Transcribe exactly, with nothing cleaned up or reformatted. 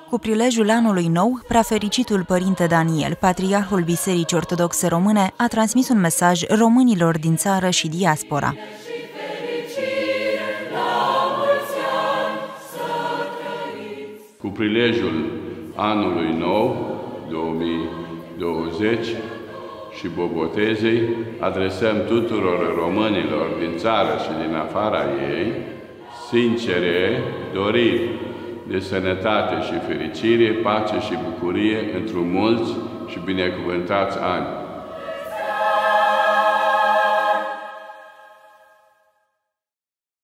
Cu prilejul anului nou, preafericitul Părinte Daniel, Patriarhul Bisericii Ortodoxe Române, a transmis un mesaj românilor din țară și diaspora. Cu prilejul anului nou, două mii douăzeci, și Bobotezei, adresăm tuturor românilor din țară și din afara ei sincere doriri de sănătate și fericire, pace și bucurie într-un mulți și binecuvântați ani.